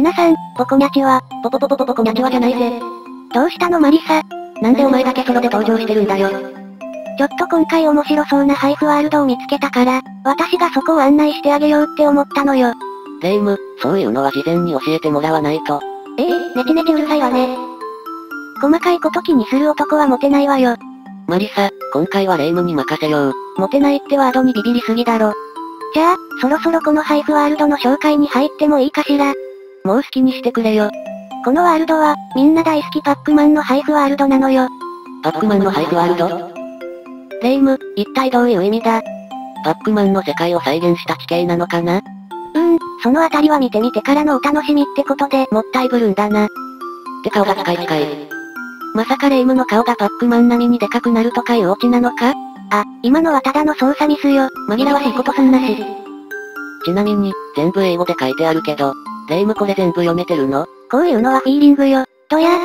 皆さん、ポコニャチは、 ポコニャチはじゃないぜ。 どうしたのマリサ？ なんでお前だけソロで登場してるんだよ。 ちょっと今回面白そうなハイフワールドを見つけたから、私がそこを案内してあげようって思ったのよ。 レイム、そういうのは事前に教えてもらわないと。 ねちねちうるさいわね。細かいこと気にする男はモテないわよ。 マリサ、今回はレイムに任せよう。 モテないってワードにビビりすぎだろ。じゃあ、そろそろこのハイフワールドの紹介に入ってもいいかしら。 もう好きにしてくれよ。 このワールドは、みんな大好きパックマンのハイフワールドなのよ。 パックマンのハイフワールド？ レイム、一体どういう意味だ？ パックマンの世界を再現した地形なのかな？ そのあたりは見てみてからのお楽しみってことでもったいぶるんだな。 って顔が近い。 まさかレイムの顔がパックマン並みにでかくなるとかいうオチなのか？あ、今のはただの操作ミスよ。紛らわしいことすんなし。 ちなみに、全部英語で書いてあるけど、レイムこれ全部読めてるの？ こういうのはフィーリングよ。どや？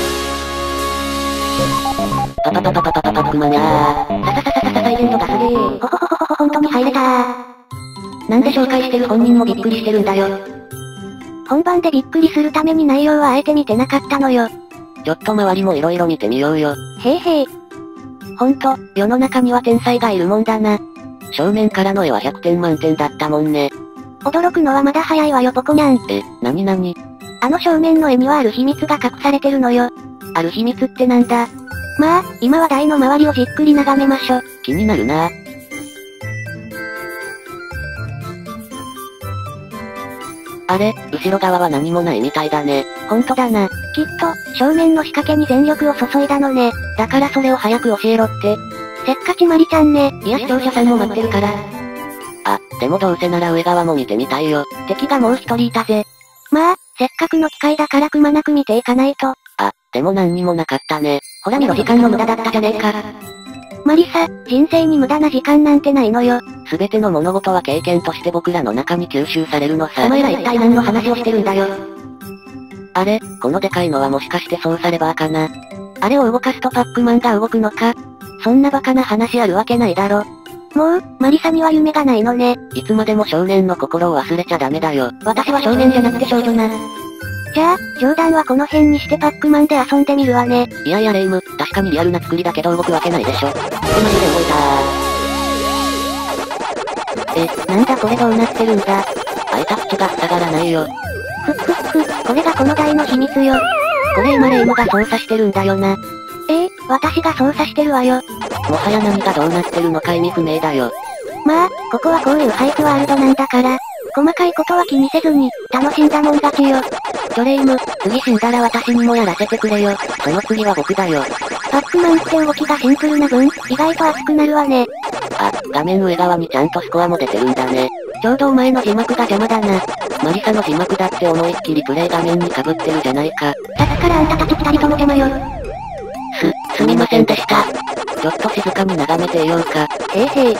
パックマンやー。 サイレントがすげー。ほほんとに入れたー。 なんで紹介してる本人もびっくりしてるんだよ。 本番でびっくりするために内容はあえて見てなかったのよ。 ちょっと周りも色々見てみようよ。 へい。ほんと、世の中には天才がいるもんだな。 正面からの絵は100点満点だったもんね。 驚くのはまだ早いわよポコニャン。 なに？ あの正面の絵にはある秘密が隠されてるのよ。 ある秘密ってなんだ？ まあ、今は台の周りをじっくり眺めましょ。 気になるな。あれ、後ろ側は何もないみたいだね。 ほんとだな。きっと、正面の仕掛けに全力を注いだのね。 だからそれを早く教えろって。 せっかちまりちゃんね。 いや視聴者さんも待ってるから。あ、でもどうせなら上側も見てみたいよ。 敵がもう一人いたぜ。まあ、せっかくの機会だからくまなく見ていかないと。 あ、でも何にもなかったね。 ほら見ろ時間の無駄だったじゃねえか。マリサ、人生に無駄な時間なんてないのよ。 すべての物事は経験として僕らの中に吸収されるのさ。 お前ら一体何の話をしてるんだよ。 あれ、このでかいのはもしかして操作レバーかな？ あれを動かすとパックマンが動くのか？そんなバカな話あるわけないだろ。もう、マリサには夢がないのね。 いつまでも少年の心を忘れちゃダメだよ。 私は少年じゃなくて少女な。じゃあ、冗談はこの辺にしてパックマンで遊んでみるわね。 いやレイム、確かにリアルな作りだけど動くわけないでしょ。マジで動いたー。なんだこれどうなってるんだ。 開いた口が塞がらないよ。 これがこの台の秘密よ。 これ今レイムが操作してるんだよな。 私が操作してるわよ。 もはや何がどうなってるのか意味不明だよ。 まあ、ここはこういうハイフワールドなんだから、細かいことは気にせずに、楽しんだもん勝ちよ。 レイム、次死んだら私にもやらせてくれよ。その次は僕だよ。 パックマンって動きがシンプルな分、意外と熱くなるわね。 あ、画面上側にちゃんとスコアも出てるんだね。ちょうどお前の字幕が邪魔だな。マリサの字幕だって思いっきりプレイ画面に被ってるじゃないか。 さっきからあんたたち二人とも邪魔よ。 すみませんでした。ちょっと静かに眺めていようか。 へい。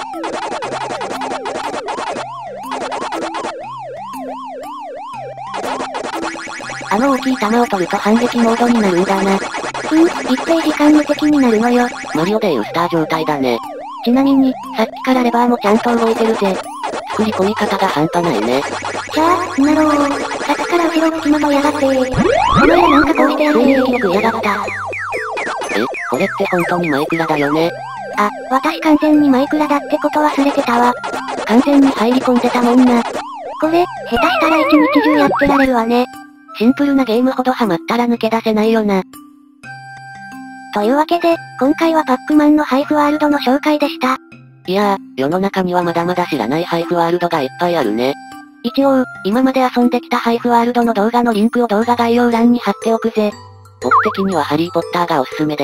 あの大きい弾を取ると反撃モードになるんだな。 一定時間無敵になるのよ。 マリオでいうスター状態だね。 ちなみに、さっきからレバーもちゃんと動いてるぜ。 作り込み方が半端ないね。 じゃあ、なろう。さっきから後ろ付きまといやがってお前らなんかこうしてやるよくやがった。これって本当にマイクラだよね。 あ、私完全にマイクラだってこと忘れてたわ。 完全に入り込んでたもんな。 これ、下手したら一日中やってられるわね。 シンプルなゲームほどハマったら抜け出せないよな。 というわけで、今回はパックマンのハイフワールドの紹介でした。 いやー、世の中にはまだまだ知らないハイフワールドがいっぱいあるね。 一応、今まで遊んできたハイフワールドの動画のリンクを動画概要欄に貼っておくぜ。 僕的にはハリーポッターがおすすめです。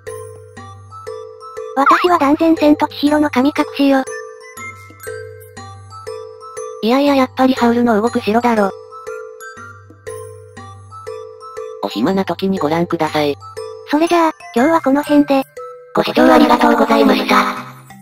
私は断然千と千尋の神隠しよ。 いややっぱりハウルの動く城だろ。お暇な時にご覧ください。 それじゃあ、今日はこの辺で。 ご視聴ありがとうございました。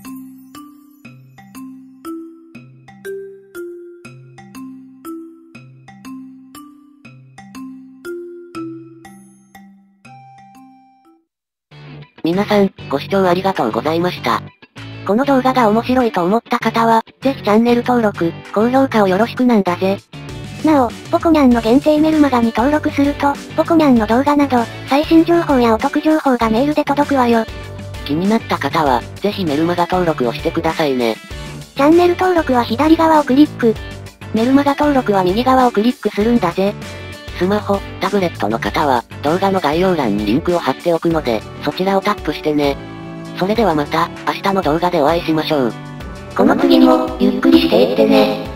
皆さん、ご視聴ありがとうございました。 この動画が面白いと思った方は、ぜひチャンネル登録、高評価をよろしくなんだぜ。 なお、ポコニャンの限定メルマガに登録すると、ポコニャンの動画など、最新情報やお得情報がメールで届くわよ。 気になった方は、ぜひメルマガ登録をしてくださいね。 チャンネル登録は左側をクリック。メルマガ登録は右側をクリックするんだぜ。 スマホ、タブレットの方は、動画の概要欄にリンクを貼っておくので、そちらをタップしてね。それではまた、明日の動画でお会いしましょう。 この次も、ゆっくりしていってね。